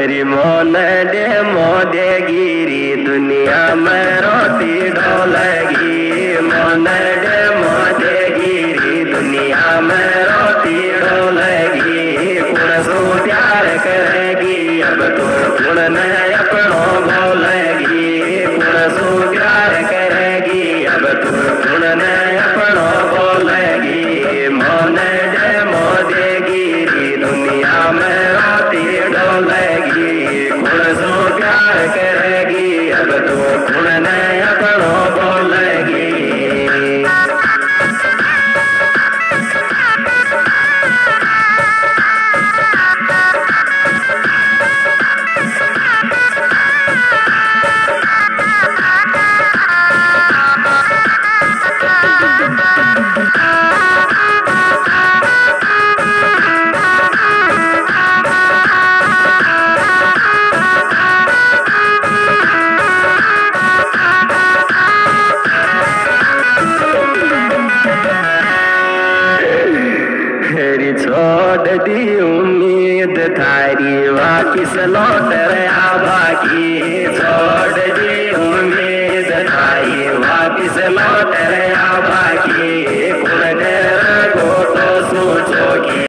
मेरी मोन दे मोदे गिरी दुनिया में रोटी ढोलेगी। मोन दे मोदे गिरी दुनिया में रोटी ढोलेगी। कुण सो प्यार करेगी अब तो कुण ने अपनों बोलेगी। कुण सो प्यार करेगी अब तो कुण ने अपनों बोलेगी। मोन दे मोदे गिरी दुनिया में रोटी ढोलेगी। कुण सो प्यार करेगी अब तो कुण ने अपनों बोलेगी। छोड़ दी उम्मीद थारी वापिस लौट रहा बाकी। छोड़